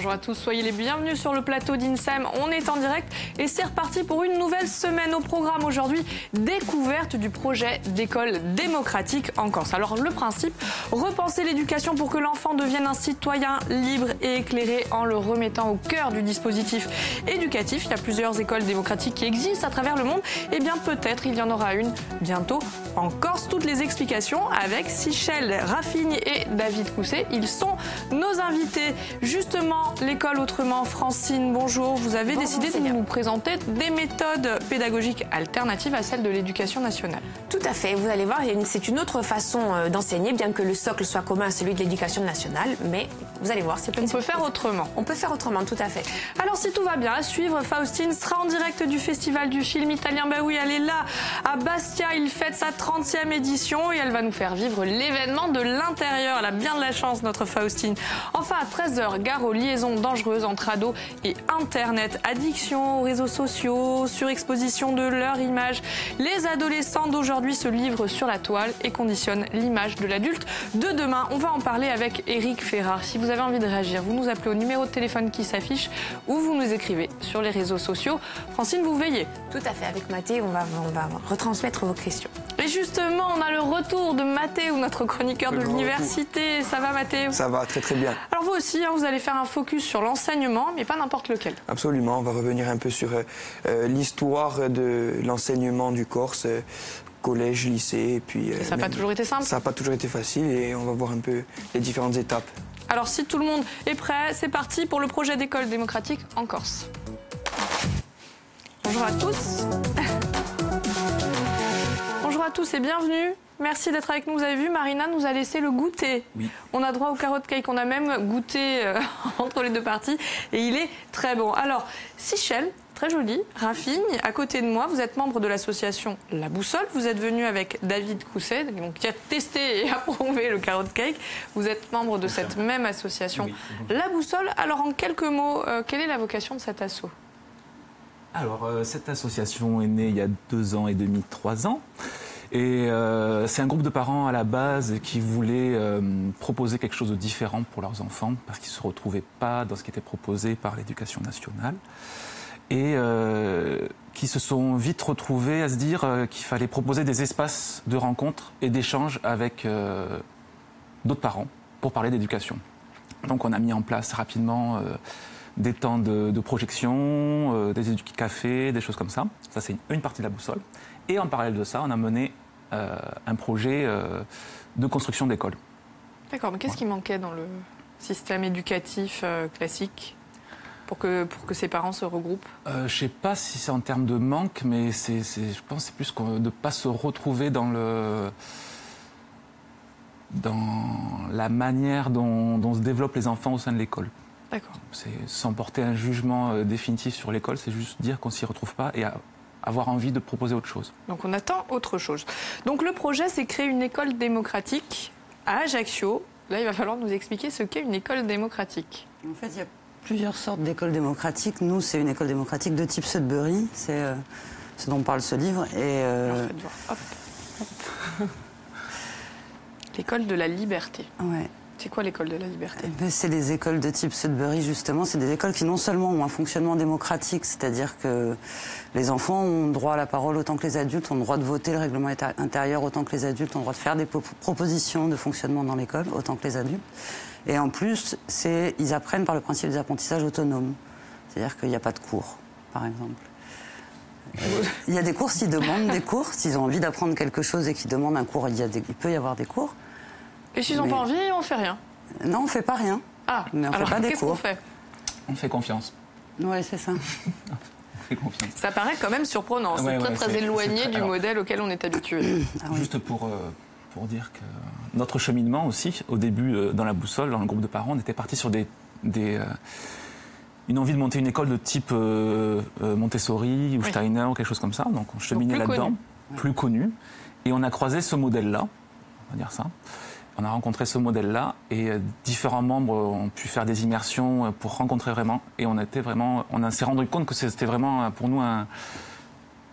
Bonjour à tous, soyez les bienvenus sur le plateau d'INSEM. On est en direct et c'est reparti pour une nouvelle semaine au programme aujourd'hui. Découverte du projet d'école démocratique en Corse. Alors le principe, repenser l'éducation pour que l'enfant devienne un citoyen libre et éclairé en le remettant au cœur du dispositif éducatif. Il y a plusieurs écoles démocratiques qui existent à travers le monde. Et bien peut-être il y en aura une bientôt en Corse. Toutes les explications avec Sichel Rafigne et David Cousset. Ils sont nos invités. Justement, l'école autrement, Francine, bonjour. Vous avez décidé de nous présenter des méthodes pédagogiques alternatives à celles de l'éducation nationale. Tout à fait. Vous allez voir, c'est une autre façon d'enseigner, bien que le socle soit commun à celui de l'éducation nationale. Mais vous allez voir, on peut faire autrement. On peut faire autrement, tout à fait. Alors, si tout va bien, à suivre, Faustine sera en direct du Festival du film italien. Bah oui, elle est là, à Bastia. Il fête sa 30e édition et elle va nous faire vivre l'événement de l'intérieur. Elle a bien de la chance, notre Faustine. Enfin, à 13h, gare aux liaisons dangereuses entre ados et Internet. Addiction aux réseaux sociaux, surexposition de leur image. Les adolescents d'aujourd'hui se livrent sur la toile et conditionnent l'image de l'adulte de demain. On va en parler avec Éric Ferrard. Si vous avez envie de réagir, vous nous appelez au numéro de téléphone qui s'affiche ou vous nous écrivez sur les réseaux sociaux. Francine, vous veillez. Tout à fait. Avec Mathé, on va retransmettre vos questions. Et justement, on a le retour de Mathé, notre chroniqueur de l'université. Ça va, Mathé? Ça va, très très bien. Alors vous aussi, vous allez faire un focus sur l'enseignement, mais pas n'importe lequel. Absolument, on va revenir un peu sur l'histoire de l'enseignement du Corse, collège, lycée, et puis... ça n'a pas toujours été simple? Ça n'a pas toujours été facile et on va voir un peu les différentes étapes. Alors si tout le monde est prêt, c'est parti pour le projet d'école démocratique en Corse. Bonjour à tous. Bonjour à tous et bienvenue. Merci d'être avec nous. Vous avez vu, Marina nous a laissé le goûter. Oui. On a droit au carotte cake. On a même goûté entre les deux parties. Et il est très bon. Alors, Sichel, très joli. Rafigne, à côté de moi, vous êtes membre de l'association La Boussole. Vous êtes venu avec David Cousset, donc, qui a testé et approuvé le carotte cake. Vous êtes membre de cette même association, oui. La Boussole. Alors, en quelques mots, quelle est la vocation de cet asso? Alors, cette association est née il y a 2 ans et demi, 3 ans. Et c'est un groupe de parents à la base qui voulaient proposer quelque chose de différent pour leurs enfants parce qu'ils ne se retrouvaient pas dans ce qui était proposé par l'éducation nationale et qui se sont vite retrouvés à se dire qu'il fallait proposer des espaces de rencontre et d'échange avec d'autres parents pour parler d'éducation. Donc on a mis en place rapidement des temps de projection, des éducafés, des choses comme ça. Ça, c'est une partie de la boussole. Et en parallèle de ça, on a mené un projet de construction d'école. D'accord, mais qu'est-ce qui manquait dans le système éducatif classique pour que ces parents se regroupent? Je ne sais pas si c'est en termes de manque, mais je pense que c'est plus de ne pas se retrouver dans la manière dont se développent les enfants au sein de l'école. D'accord. Sans porter un jugement définitif sur l'école, c'est juste dire qu'on ne s'y retrouve pas et avoir envie de proposer autre chose. Donc on attend autre chose. Donc le projet, c'est créer une école démocratique à Ajaccio. Là, il va falloir nous expliquer ce qu'est une école démocratique. En fait, il y a plusieurs sortes d'écoles démocratiques. Nous, c'est une école démocratique de type Sudbury. C'est ce dont parle ce livre. Et faites voir. Hop. Hop. L'école de la liberté. Ouais. C'est quoi l'école de la liberté? C'est des écoles de type Sudbury, justement. C'est des écoles qui non seulement ont un fonctionnement démocratique, c'est-à-dire que les enfants ont droit à la parole autant que les adultes, ont le droit de voter le règlement intérieur autant que les adultes, ont le droit de faire des propositions de fonctionnement dans l'école autant que les adultes. Et en plus, ils apprennent par le principe des apprentissages autonomes. C'est-à-dire qu'il n'y a pas de cours, par exemple. Il y a des cours s'ils demandent des cours, s'ils ont envie d'apprendre quelque chose et qu'ils demandent un cours, il peut y avoir des cours. Et s'ils n'ont pas envie, on fait rien? Non, on ne fait pas rien. Ah, mais on alors fait pas des qu'est-ce cours. qu'on fait? On fait confiance. Oui, c'est ça. On fait confiance. Ça paraît quand même surprenant. C'est très éloigné du modèle auquel on est habitué. Juste pour dire que notre cheminement aussi, au début, dans la boussole, dans le groupe de parents, on était parti sur une envie de monter une école de type Montessori ou Steiner ou quelque chose comme ça. Donc on cheminait là-dedans, plus connu. Et on a croisé ce modèle-là, on va dire ça. On a rencontré ce modèle-là et différents membres ont pu faire des immersions pour rencontrer vraiment. Et on s'est rendu compte que c'était vraiment pour nous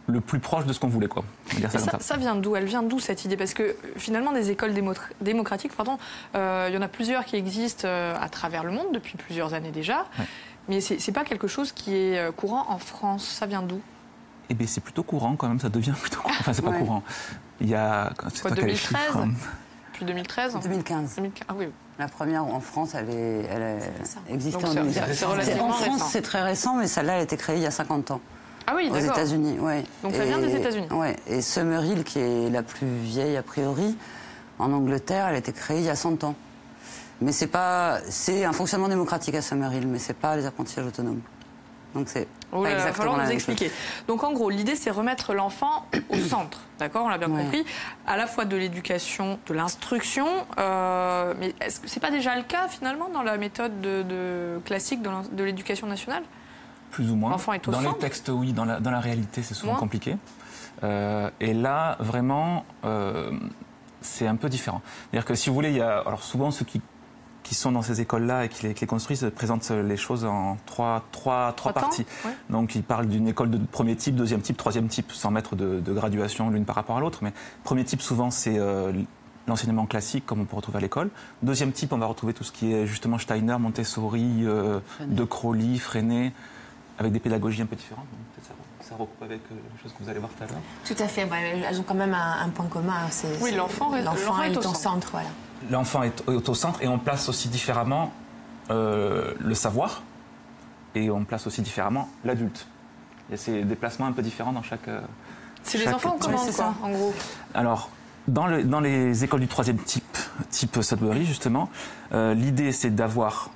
le plus proche de ce qu'on voulait, quoi. On va dire ça comme ça. Ça vient d'où? Elle vient d'où cette idée? Parce que finalement, des écoles démocratiques, il y en a plusieurs qui existent à travers le monde depuis plusieurs années déjà. Ouais. Mais c'est pas quelque chose qui est courant en France. Ça vient d'où? Eh bien, c'est plutôt courant quand même. Ça devient plutôt. Enfin, c'est pas courant. Il y a. Quoi, 2013? Depuis 2013? 2015. 2015. Ah oui. La première en France, elle existait en 2015. En France, c'est très récent, mais celle-là, elle a été créée il y a 50 ans. Ah oui, d'accord. Aux États-Unis, oui. Donc ça vient des États-Unis. Oui, et Summerhill, qui est la plus vieille a priori, en Angleterre, elle a été créée il y a 100 ans. Mais c'est un fonctionnement démocratique à Summerhill, mais c'est pas les apprentissages autonomes. Donc c'est pas exactement il va falloir nous expliquer. Chose. Donc en gros, l'idée c'est remettre l'enfant au centre, d'accord? On l'a bien compris. À la fois de l'éducation, de l'instruction, mais est-ce que c'est pas déjà le cas finalement dans la méthode classique de l'éducation nationale? Plus ou moins. L'enfant est au centre. Dans les textes, oui. Dans la réalité, c'est souvent compliqué. Et là, vraiment, c'est un peu différent. C'est-à-dire que si vous voulez, il y a alors souvent ceux qui sont dans ces écoles-là et qui les construisent présentent les choses en trois parties. Ouais. Donc ils parlent d'une école de premier type, deuxième type, troisième type, sans mettre de graduation l'une par rapport à l'autre. Mais premier type, souvent, c'est l'enseignement classique, comme on peut retrouver à l'école. Deuxième type, on va retrouver tout ce qui est justement Steiner, Montessori, De Crowley, Freinet, avec des pédagogies un peu différentes. Peut-être ça recoupe avec les choses que vous allez voir tout à l'heure. Tout à fait. Elles ont quand même un point commun. Oui, l'enfant est au centre. Voilà. L'enfant est au centre et on place aussi différemment le savoir et on place aussi différemment l'adulte. Il y a ces déplacements un peu différents dans chaque... C'est les enfants qu'on commande, quoi, en gros. Alors, dans les écoles du troisième type Sudbury, justement, l'idée c'est d'avoir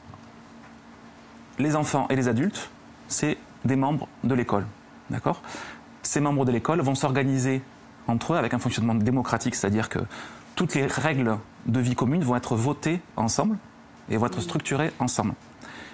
les enfants et les adultes, c'est des membres de l'école. D'accord ? Ces membres de l'école vont s'organiser entre eux avec un fonctionnement démocratique, c'est-à-dire que toutes les règles de vie commune vont être votées ensemble et vont être structurées ensemble. D'accord ?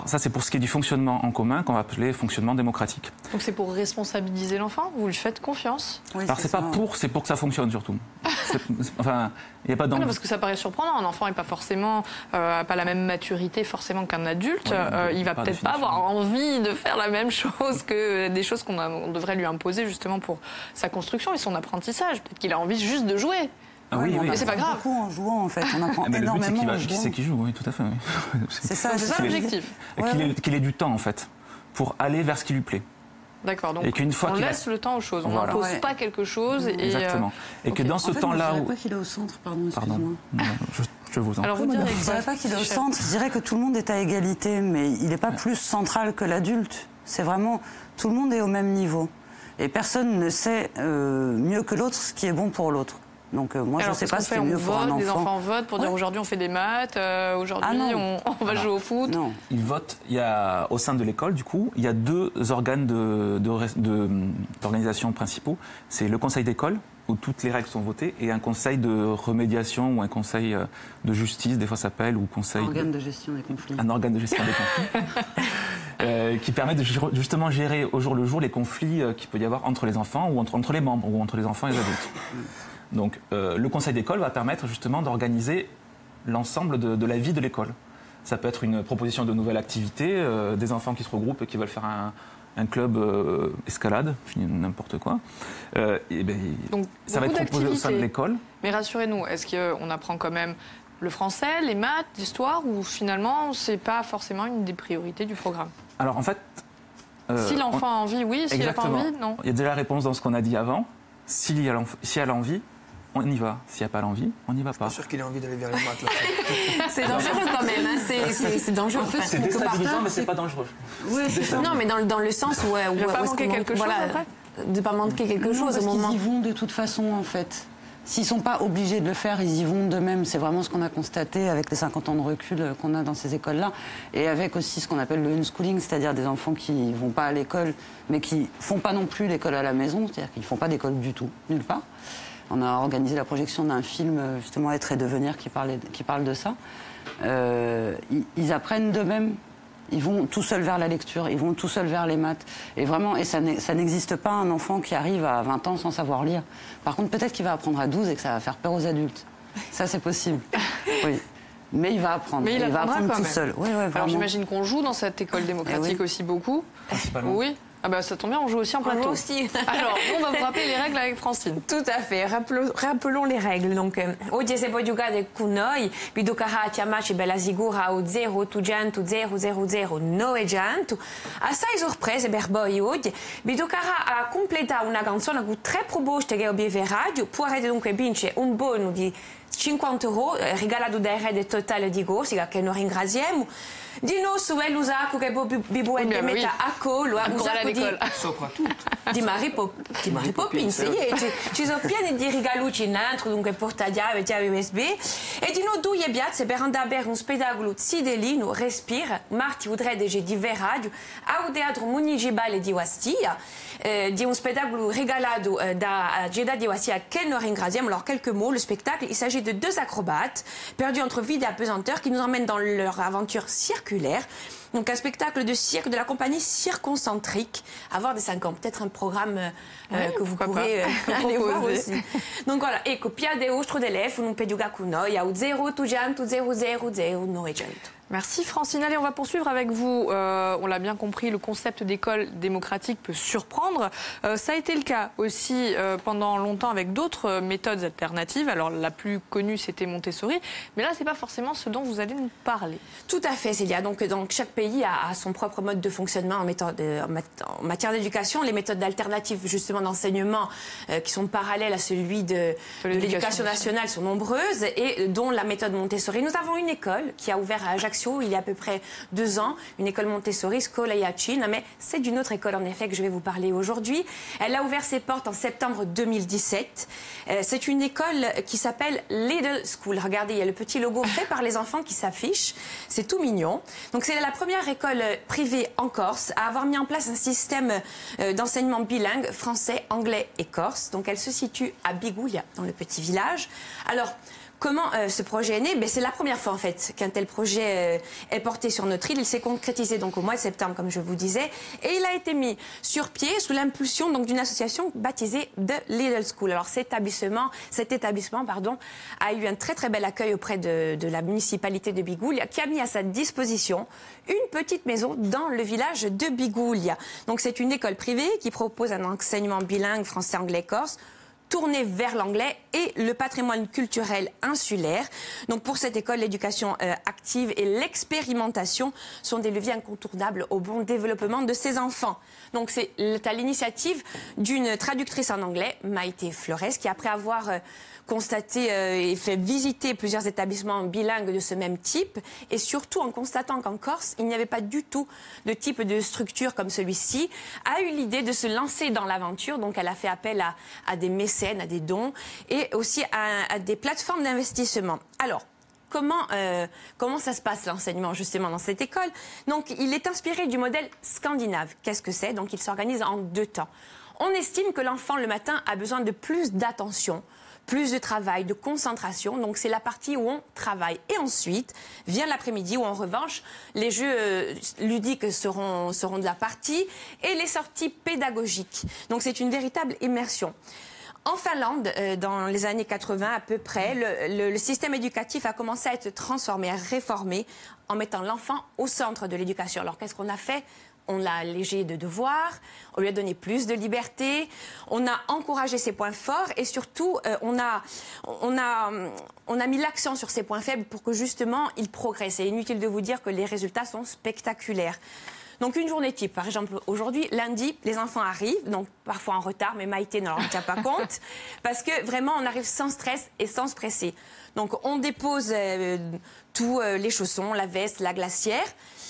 Ça, c'est pour ce qui est du fonctionnement en commun qu'on va appeler fonctionnement démocratique. Donc c'est pour responsabiliser l'enfant ? Vous lui faites confiance ? Oui, alors c'est pour que ça fonctionne surtout. Enfin, il n'y a pas d'envie. Parce que ça paraît surprenant. Un enfant n'est pas forcément pas la même maturité forcément qu'un adulte. Il va peut-être pas avoir envie de faire la même chose que des choses qu'on devrait lui imposer justement pour sa construction et son apprentissage. Peut-être qu'il a envie juste de jouer. Ah oui, mais c'est pas grave. Beaucoup en jouant, en fait. On apprend énormément en jouant. Qui c'est qui joue, oui, tout à fait. Oui. C'est ça l'objectif. Qu'il ait du temps, en fait, pour aller vers ce qui lui plaît. Donc on laisse le temps aux choses. On n'impose pas quelque chose. Exactement. Et que dans ce temps-là... Je ne dirais pas qu'il est au centre, excuse-moi. Je vous en prie. Alors je ne dirais pas qu'il est au centre, je dirais que tout le monde est à égalité, mais il n'est pas plus central que l'adulte. C'est vraiment... Tout le monde est au même niveau. Et personne ne sait mieux que l'autre ce qui est bon pour l'autre. Donc moi, je ne sais pas ce qui est mieux pour un enfant. Les enfants votent pour dire aujourd'hui on fait des maths, aujourd'hui on va jouer au foot. Non. Ils votent. Au sein de l'école, du coup, il y a deux organes d'organisation principaux. C'est le conseil d'école, où toutes les règles sont votées, et un conseil de remédiation ou un conseil de justice, des fois ça s'appelle, ou conseil... Un organe de gestion des conflits. Un organe de gestion des conflits. Qui permet de justement gérer au jour le jour les conflits qu'il peut y avoir entre les enfants, ou entre les membres, ou entre les enfants et les adultes. Donc le conseil d'école va permettre justement d'organiser l'ensemble de la vie de l'école. Ça peut être une proposition de nouvelles activités, des enfants qui se regroupent et qui veulent faire un club escalade, n'importe quoi. Donc, ça va être proposé au sein de l'école. Mais rassurez-nous, est-ce qu'on apprend quand même le français, les maths, l'histoire, ou finalement c'est pas forcément une des priorités du programme? Alors en fait... si l'enfant a envie, oui. S'il n'a pas envie, non. Il y a déjà la réponse dans ce qu'on a dit avant. Si elle a envie, on y va. S'il n'y a pas l'envie, on n'y va pas. Je suis sûr qu'il a envie d'aller vers les maths. Là. C'est dangereux quand même. Hein. C'est dangereux. C'est déstabilisant, mais c'est pas dangereux. Oui, non, mais dans le sens où... Il ne va pas manquer quelque chose après. De ne pas manquer quelque chose au moment... Ils y vont de toute façon, en fait. S'ils ne sont pas obligés de le faire, ils y vont d'eux-mêmes. C'est vraiment ce qu'on a constaté avec les 50 ans de recul qu'on a dans ces écoles-là. Et avec aussi ce qu'on appelle le unschooling, c'est-à-dire des enfants qui ne vont pas à l'école, mais qui ne font pas non plus l'école à la maison, c'est-à-dire qu'ils ne font pas d'école du tout, nulle part. On a organisé la projection d'un film, justement, Être et devenir, qui parle de ça. Ils apprennent d'eux-mêmes. Ils vont tout seuls vers la lecture, ils vont tout seuls vers les maths. Et vraiment, ça n'existe pas un enfant qui arrive à 20 ans sans savoir lire. Par contre, peut-être qu'il va apprendre à 12 et que ça va faire peur aux adultes. Ça, c'est possible. Oui. Mais il va apprendre. Mais il va apprendre quand tout même. Seul. Oui, alors j'imagine qu'on joue dans cette école démocratique aussi beaucoup. Principalement. Oui. Ah bah ça tombe bien, on joue aussi en plateau. Moi aussi. Alors, on va vous rappeler les règles avec Francine. Tout à fait. Rappelons les règles. Donc, oggi se può giocare con noi, vi toccherà chiamarci bella sicura o 0800 000 900. Assai sorprese per voi oggi. Vi toccherà completare una canzone con 3 proposte che abbiamo radio. Potrete dunque vincere un buono di 50 euro regalato dai Rede Total di Corsica, che noi ringraziamo. Di nostro è l'usaco che vi può mettere a collo, usaco di Mary Poppins. Ci sono pieni di regalucci dentro, dunque portachiave, chiave USB. E di noi due piazze per andare a vedere un spettacolo Zidelino, Respira, marti udrede di Verradio, al Teatro Municipale di Ostia, di un spettacolo regalato da Geda di Ostia che noi ringraziamo. Alors, quelques mots, le spectacle, il s'agit de 2 acrobates perdus entre vide et apesanteur qui nous emmènent dans leur aventure circulaire. Donc un spectacle de cirque de la compagnie Circoncentrique. Avoir des 5 ans, peut-être un programme que vous pourrez aller voir aussi. Donc voilà, ecco, piade ostro dell'F, non peduga con noi, au 0800 000 900. Merci Francine. Allez, on va poursuivre avec vous. On l'a bien compris, le concept d'école démocratique peut surprendre. Ça a été le cas aussi pendant longtemps avec d'autres méthodes alternatives. Alors la plus connue, c'était Montessori. Mais là, c'est pas forcément ce dont vous allez nous parler. Tout à fait, Célia. Donc chaque pays a son propre mode de fonctionnement en matière d'éducation. Les méthodes alternatives, justement, d'enseignement qui sont parallèles à celui de l'éducation nationale sont nombreuses et dont la méthode Montessori. Nous avons une école qui a ouvert à Ajaccio il y a à peu près 2 ans, une école Montessori, Scola Iacina, mais c'est d'une autre école en effet que je vais vous parler aujourd'hui. Elle a ouvert ses portes en septembre 2017. C'est une école qui s'appelle Little School. Regardez, il y a le petit logo fait par les enfants qui s'affiche. C'est tout mignon. Donc c'est la première école privée en Corse à avoir mis en place un système d'enseignement bilingue français, anglais et corse. Donc elle se situe à Bigoulia, dans le petit village. Alors, comment ce projet est né? C'est la première fois en fait qu'un tel projet est porté sur notre île. Il s'est concrétisé donc au mois de septembre, comme je vous disais, et il a été mis sur pied sous l'impulsion donc d'une association baptisée The Little School. Alors cet établissement a eu un très bel accueil auprès de la municipalité de Bigoulia, qui a mis à sa disposition une petite maison dans le village de Bigoulia. Donc c'est une école privée qui propose un enseignement bilingue français, anglais, corse, tournée vers l'anglais et le patrimoine culturel insulaire. Donc pour cette école, l'éducation active et l'expérimentation sont des leviers incontournables au bon développement de ses enfants. Donc c'est à l'initiative d'une traductrice en anglais, Maïté Flores, qui après avoir constaté et fait visiter plusieurs établissements bilingues de ce même type, et surtout en constatant qu'en Corse, il n'y avait pas du tout de type de structure comme celui-ci, a eu l'idée de se lancer dans l'aventure. Donc elle a fait appel à des mécènes, à des dons, et aussi à des plateformes d'investissement. Alors, comment ça se passe l'enseignement justement dans cette école? Donc il est inspiré du modèle scandinave. Qu'est-ce que c'est? Donc il s'organise en 2 temps. On estime que l'enfant le matin a besoin de plus d'attention, plus de travail, de concentration. Donc c'est la partie où on travaille. Et ensuite vient l'après-midi où en revanche les jeux ludiques seront de la partie et les sorties pédagogiques. Donc c'est une véritable immersion. En Finlande, dans les années 80 à peu près, le système éducatif a commencé à être transformé, à réformer en mettant l'enfant au centre de l'éducation. Alors qu'est-ce qu'on a fait? On l'a allégé de devoirs, on lui a donné plus de liberté, on a encouragé ses points forts et surtout on a mis l'accent sur ses points faibles pour que justement il progresse. Et inutile de vous dire que les résultats sont spectaculaires. Donc une journée type, par exemple aujourd'hui, lundi, les enfants arrivent, donc parfois en retard, mais Maïté ne leur tient pas compte, parce que vraiment on arrive sans stress et sans se presser. Donc on dépose tous les chaussons, la veste, la glacière.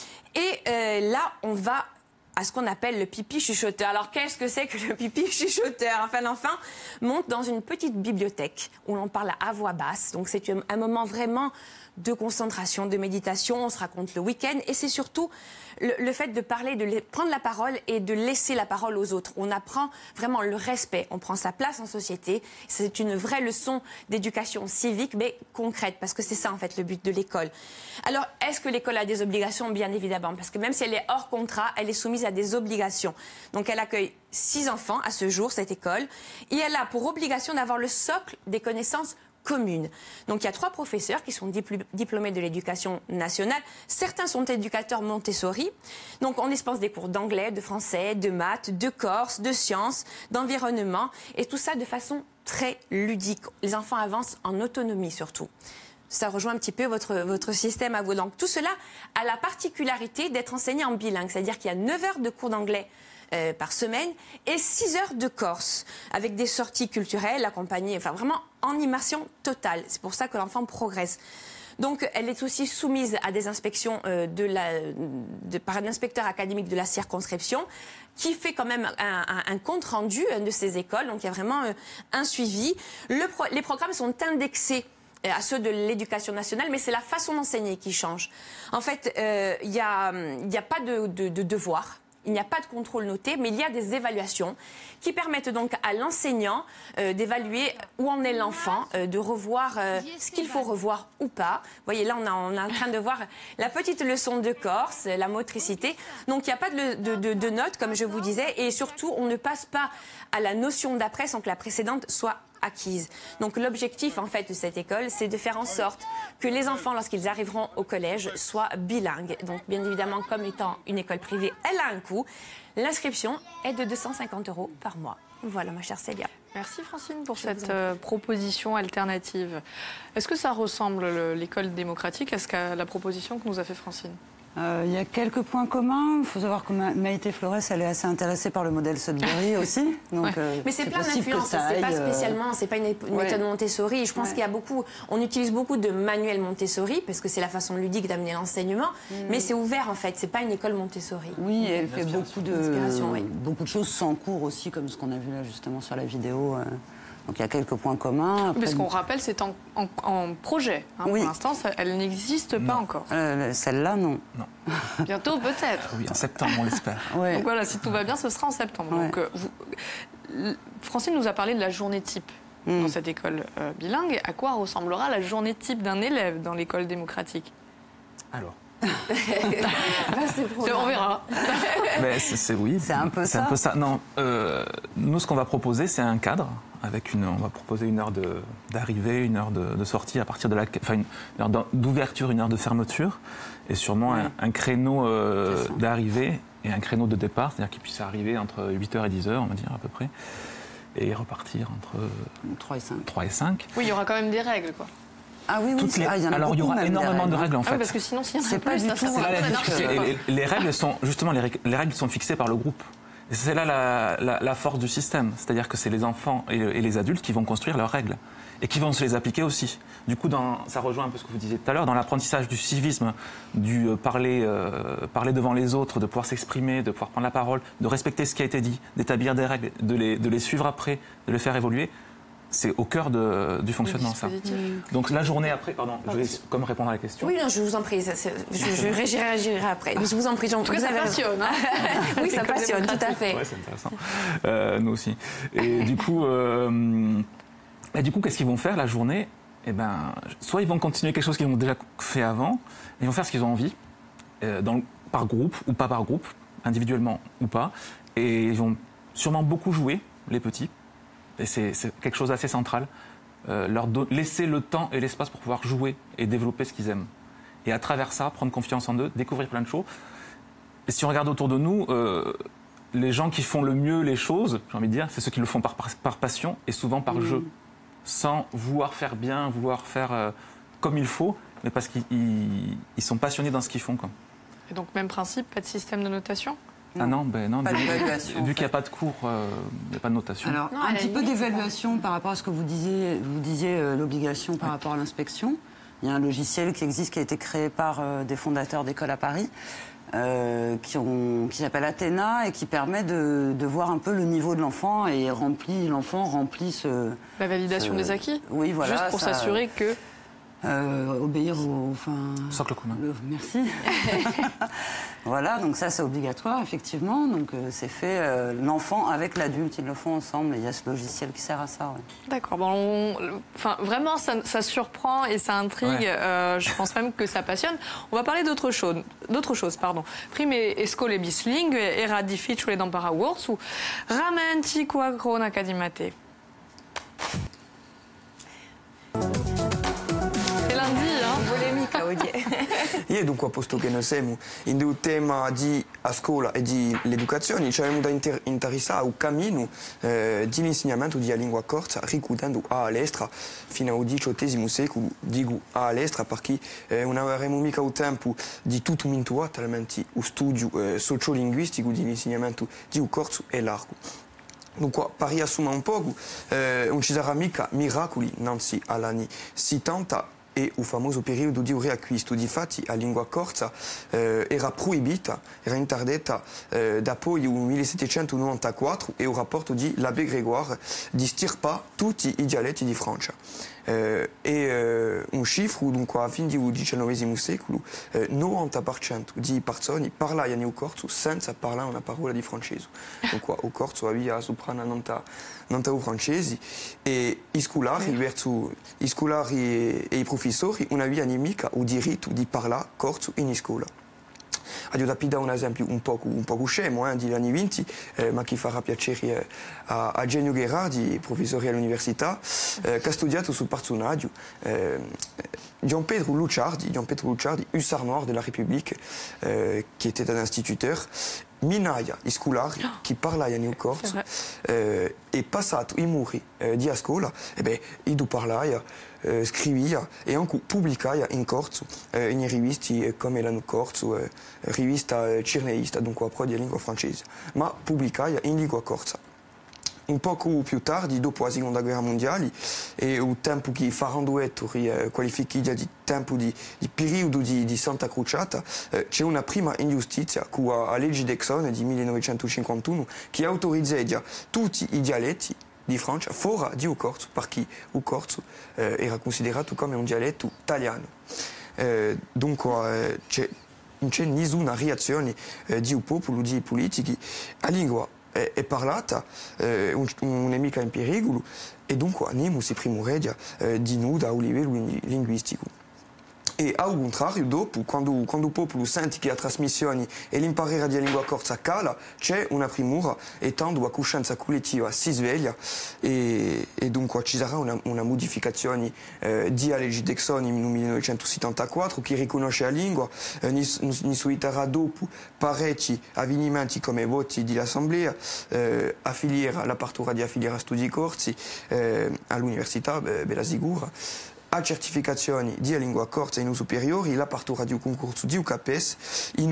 Et là, on va à ce qu'on appelle le pipi chuchoteur. Alors, qu'est-ce que c'est que le pipi chuchoteur? Enfin, l'enfant monte dans une petite bibliothèque où l'on parle à voix basse. Donc, c'est un moment vraiment de concentration, de méditation. On se raconte le week-end. Et c'est surtout le fait de parler, de prendre la parole et de laisser la parole aux autres. On apprend vraiment le respect. On prend sa place en société. C'est une vraie leçon d'éducation civique, mais concrète, parce que c'est ça, en fait, le but de l'école. Alors, est-ce que l'école a des obligations? Bien évidemment, parce que même si elle est hors contrat, elle est soumise à des obligations. Donc, elle accueille 6 enfants à ce jour, cette école, et elle a pour obligation d'avoir le socle des connaissances commune. Donc il y a 3 professeurs qui sont diplômés de l'éducation nationale. Certains sont éducateurs Montessori. Donc on dispense des cours d'anglais, de français, de maths, de corse, de sciences, d'environnement et tout ça de façon très ludique. Les enfants avancent en autonomie surtout. Ça rejoint un petit peu votre système à vous. Donc tout cela a la particularité d'être enseigné en bilingue, c'est-à-dire qu'il y a 9 heures de cours d'anglais par semaine et 6 heures de corse avec des sorties culturelles accompagnées, enfin vraiment en immersion totale. C'est pour ça que l'enfant progresse. Donc elle est aussi soumise à des inspections par un inspecteur académique de la circonscription qui fait quand même un compte rendu de ces écoles. Donc il y a vraiment un suivi. Les programmes sont indexés à ceux de l'éducation nationale, mais c'est la façon d'enseigner qui change. En fait, il n'y a pas de devoir. Il n'y a pas de contrôle noté, mais il y a des évaluations qui permettent donc à l'enseignant d'évaluer où en est l'enfant, de revoir ce qu'il faut revoir ou pas. Vous voyez, là, on est en train de voir la petite leçon de corse, la motricité. Donc, il n'y a pas de notes, comme je vous disais, et surtout, on ne passe pas à la notion d'après sans que la précédente soit acquise. Donc l'objectif en fait de cette école, c'est de faire en sorte que les enfants, lorsqu'ils arriveront au collège, soient bilingues. Donc bien évidemment, comme étant une école privée, elle a un coût. L'inscription est de 250 € par mois. Voilà, ma chère Célia. Merci Francine pour cette proposition alternative. Est-ce que ça ressemble, l'école démocratique, à la proposition que nous a fait Francine ? Il y a quelques points communs. Il faut savoir que Maïté Flores, elle est assez intéressée par le modèle Sudbury aussi. Donc, mais c'est plein d'influences. C'est pas spécialement, c'est pas une méthode Montessori. Je pense qu'il y a beaucoup, on utilise beaucoup de manuels Montessori parce que c'est la façon ludique d'amener l'enseignement. Mais c'est ouvert en fait. C'est pas une école Montessori. Oui, elle fait beaucoup de choses sans cours aussi, comme ce qu'on a vu là justement sur la vidéo. Donc il y a quelques points communs. Après, mais ce qu'on rappelle, c'est en projet. Hein, oui. Pour l'instant, elle n'existe pas encore. Celle-là, non. Bientôt, peut-être. Oui, en septembre, on l'espère. Ouais. Donc voilà, si tout va bien, ce sera en septembre. Ouais. Donc, Francine nous a parlé de la journée type dans cette école bilingue. À quoi ressemblera la journée type d'un élève dans l'école démocratique? Alors on verra. Oui, c'est un peu ça. Non, nous, ce qu'on va proposer, c'est un cadre. On va proposer une heure d'arrivée, une heure de sortie à partir de une heure d'ouverture, une heure de fermeture, et sûrement un créneau d'arrivée et un créneau de départ, c'est-à-dire qu'ils puissent arriver entre 8h et 10h, on va dire à peu près, et repartir entre 3 et 5. Oui, il y aura quand même des règles, quoi. Ah oui, alors il y aura énormément de règles en fait. Ah oui, parce que sinon, s'il y en a pas du tout. Les règles sont justement les règles sont fixées par le groupe. Et c'est là la force du système, c'est-à-dire que c'est les enfants et les adultes qui vont construire leurs règles et qui vont se les appliquer aussi. Du coup, ça rejoint un peu ce que vous disiez tout à l'heure, dans l'apprentissage du civisme, du parler devant les autres, de pouvoir s'exprimer, de pouvoir prendre la parole, de respecter ce qui a été dit, d'établir des règles, de les suivre après, de les faire évoluer. C'est au cœur du fonctionnement, ça. Donc la journée après, pardon, je vais comme répondre à la question. Oui, non, je vous en prie, je réagirai après. Je vous en prie, en tout cas, ça passionne. Hein. Oui, ça passionne, tout à fait. Oui, c'est intéressant. Nous aussi. Et du coup, qu'est-ce qu'ils vont faire la journée? Soit ils vont continuer quelque chose qu'ils ont déjà fait avant, ils vont faire ce qu'ils ont envie, par groupe ou pas par groupe, individuellement ou pas, et ils vont sûrement beaucoup jouer, les petits. Et c'est quelque chose d'assez central, leur laisser le temps et l'espace pour pouvoir jouer et développer ce qu'ils aiment. Et à travers ça, prendre confiance en eux, découvrir plein de choses. Et si on regarde autour de nous, les gens qui font le mieux les choses, j'ai envie de dire, c'est ceux qui le font par passion et souvent par jeu, sans vouloir faire bien, vouloir faire comme il faut, mais parce qu'ils sont passionnés dans ce qu'ils font. Quoi. Et donc même principe, pas de système de notation ? Ah non, non, pas d'évaluation. Vu qu'il n'y a pas de cours, il n'y a pas de notation. Alors, un petit peu d'évaluation par rapport à ce que vous disiez l'obligation par rapport à l'inspection. Il y a un logiciel qui existe, qui a été créé par des fondateurs d'écoles à Paris, qui s'appelle Athéna et qui permet de voir un peu le niveau de l'enfant et l'enfant remplit la validation des acquis. Oui, voilà. Juste pour s'assurer que... obéir au... socle commun. Merci. Voilà, donc ça c'est obligatoire, effectivement. Donc c'est fait l'enfant avec l'adulte, ils le font ensemble et il y a ce logiciel qui sert à ça. Ouais. D'accord. Bon, vraiment, ça surprend et ça intrigue. Ouais. Je pense même que ça passionne. On va parler d'autre chose. Prime escole bislingue era difficile d'imparare words ou ramen antiqua crona cadimate. E dunque, posto che noi siamo in un tema di scuola e di l'educazione, ci abbiamo da interessare il cammino dell'insegnamento di lingua corsa, ricordando all'estero fino al XVIII secolo, dico all'estero perché non avremo mica il tempo di tutto mintuare, talmente lo studio sociolinguistico dell'insegnamento di un corso è largo. Dunque, per riassumere un po', non ci sarà mica miracoli innanzi agli anni 70 e il famoso periodo di riacquisto. Difatti, la lingua corsa era proibita, era interdetta dopo il 1794 e il rapporto di l'Abbé Grégoire di stirpa tutti i dialetti di Francia. Un cifro, dunque, a fine del XIX secolo, 90% di persone parlavano il corso senza parlare una parola di francese. Dunque, il corso aveva soprana non francese e i scolari, verso i scolari e i professori, non avevano mica il diritto di parlare corso in scuola. Io da un esempio un po' scemo degli anni 20, ma che farà piacere a Genio Gherardi, professore all'università, che ha studiato sul personaggio Gian Pedro Luciardi, hussard noir della Repubblica, che était un instituteur, minaia i scolari che parlavano il corso e passato i muri di scuola, i parlava, scrivia e anche pubblicava in corso in riviste come l'anno corso, rivista cirneista, dunque a di lingua francese, ma pubblicava in lingua corsa. Un poco più tardi, dopo la seconda guerra mondiale, e il tempo che Faranduetto qualifica di tempo di periodo di Santa Crociata, c'è una prima ingiustizia con la legge Dexon di 1951 che autorizza tutti i dialetti di Francia fuori di un corso, perché il corso era considerato come un dialetto italiano. Dunque non c'è nessuna reazione di un popolo, di politici. La lingua è parlata, non è mica in pericolo e dunque andiamo si primoredia di noi da un livello linguistico. E al contrario, dopo, quando il popolo sente che la trasmissione e l'imparare di lingua corsa cala, c'è una premura e tanto la coscienza collettiva si sveglia e dunque ci sarà una modificazione di legge Dexon nel 1974 che riconosce la lingua, ne suiterà dopo parecchi avvenimenti come voti dell'Assemblea, l'apertura di affiliare studi corsi all'università, bella sicura. A certificazioni di lingua corsa in superiori, l'apertura di un concorso di UCAPES in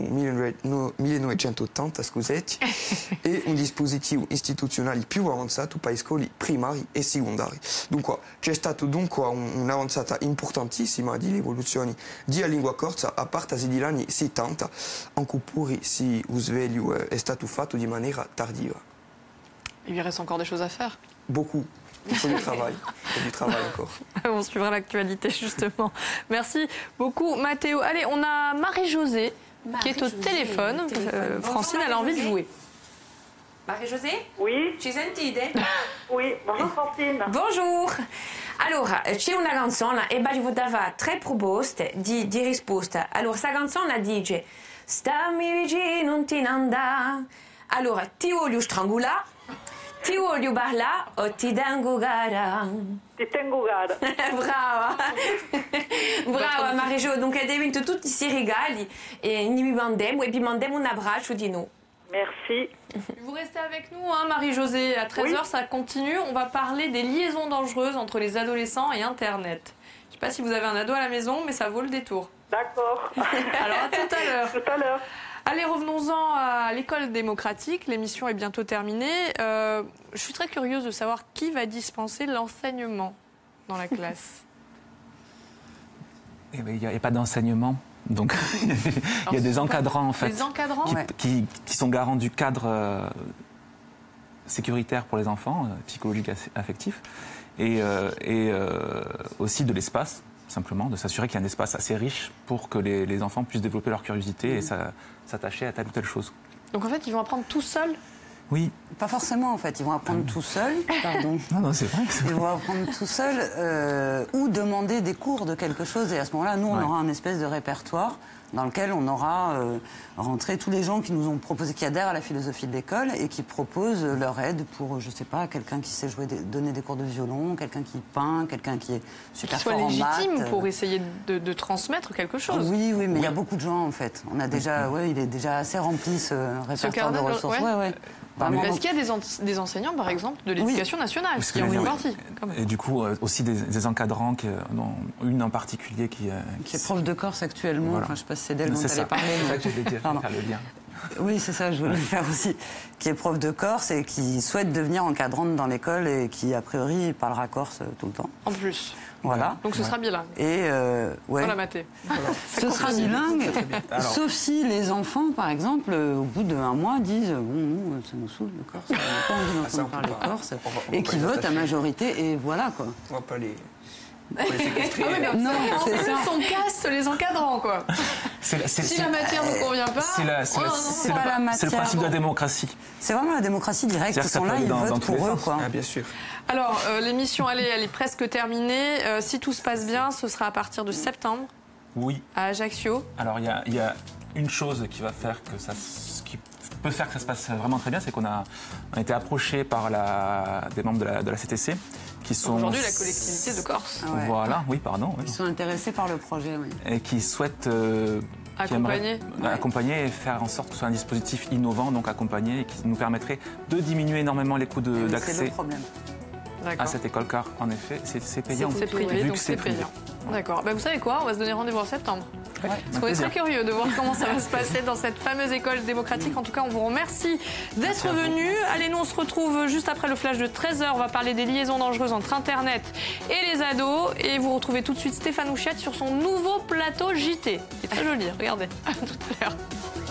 1980, scusate, e un dispositivo istituzionale più avanzato per le scuole primari e secondari. Dunque, c'è stata un'avanzata importantissima dell'evoluzione della lingua corsa a parte degli anni 70, anche pure se il sveglio è stato fatto di maniera tardiva. Il lui reste encore des choses à faire. Beaucoup. Il faut du travail encore. On suivra l'actualité justement. Merci beaucoup Mathéo. Allez, on a Marie-Josée qui est au téléphone. Francine, elle a envie de jouer. Marie-Josée? Oui. Ci sentite? Oui, bonjour Francine. Bonjour. Allora, c'è una canzone e vi dava tre proposte di risposta. Allora, questa canzone dice stammi vicino, non ti andare. Allora, ti voglio strangolare. Ti voglio parlare o ti tengo gara? Ti tengo gara. Brava. Brava Marie-Jo. Donc elle a vinto tutti questi regali e nous mandiamo e vi mandiamo un abbraccio di noi. Merci. Vous restez avec nous, hein, Marie-Josée. À 13h, oui. Ça continue. On va parler des liaisons dangereuses entre les adolescents et Internet. Je ne sais pas si vous avez un ado à la maison, mais ça vaut le détour. D'accord. Alors à tout à l'heure. Tout à l'heure. Allez, revenons-en à l'école démocratique. L'émission est bientôt terminée. Je suis très curieuse de savoir qui va dispenser l'enseignement dans la classe. Il n'y a pas d'enseignement. Donc, il y a des encadrants, en fait. Des encadrants qui sont garants du cadre sécuritaire pour les enfants, psychologique, affectif, et aussi de l'espace, simplement, de s'assurer qu'il y a un espace assez riche pour que les enfants puissent développer leur curiosité et s'attacher à telle ou telle chose. Donc en fait, ils vont apprendre tout seuls? Oui. Pas forcément, en fait. Ils vont apprendre tout seuls. Pardon. Non, c'est vrai. Ils vont apprendre tout seuls ou demander des cours de quelque chose. Et à ce moment-là, nous, on aura un espèce de répertoire dans lequel on aura rentré tous les gens qui nous ont proposé, qui adhèrent à la philosophie de l'école et qui proposent leur aide pour, je sais pas, quelqu'un qui sait donner des cours de violon, quelqu'un qui peint, quelqu'un qui est super fort en maths. Légitime pour essayer de transmettre quelque chose. Oui, mais il y a beaucoup de gens en fait. On a déjà, il est déjà assez rempli ce répertoire de ressources. Est-ce qu'il y a des enseignants, par exemple, de l'éducation nationale qui ont une partie Et du coup, aussi des encadrants, une en particulier qui est prof de Corse actuellement. Voilà. Enfin, je ne sais pas si c'est d'elle dont tu allais parler. C'est ça que je voulais dire, faire le lien. Oui, c'est ça, je voulais le faire aussi. Qui est prof de Corse et qui souhaite devenir encadrante dans l'école et qui, a priori, parlera corse tout le temps. En plus. Voilà. Donc ce sera bilingue. Et Voilà, maté. Ce sera bilingue, sauf si les enfants, par exemple, au bout d'1 mois, disent bon, ça nous saoule le corse, on n'a pas envie d'entendre parler corse, et qui votent à majorité, et voilà quoi. On va pas les... Non, c'est ça. On casse les encadrants, quoi. Si la matière ne convient pas, c'est le principe de la démocratie. C'est vraiment la démocratie directe. Ils sont là, ils votent pour eux, quoi. Ah, bien sûr. Alors, l'émission, elle est presque terminée. Si tout se passe bien, ce sera à partir de septembre. Oui. À Ajaccio. Alors, il y a une chose qui va faire que ça... qui peut faire que ça se passe vraiment très bien, c'est qu'on a été approché par des membres de la CTC qui sont... Aujourd'hui, la collectivité de Corse. Voilà, oui, pardon. Oui. Ils sont intéressés par le projet, oui. Et qui souhaitent... accompagner et faire en sorte que ce soit un dispositif innovant, donc accompagné, et qui nous permettrait de diminuer énormément les coûts d'accès à cette école, car en effet, c'est payant. C'est privé, donc c'est payant. D'accord. Vous savez quoi? On va se donner rendez-vous en septembre. Parce qu'on est très curieux de voir comment ça va se passer dans cette fameuse école démocratique. En tout cas, on vous remercie d'être venus. Allez, nous, on se retrouve juste après le flash de 13h. On va parler des liaisons dangereuses entre Internet et les ados. Et vous retrouvez tout de suite Stéphane Houchette sur son nouveau plateau JT. C'est très joli, regardez. À tout à l'heure.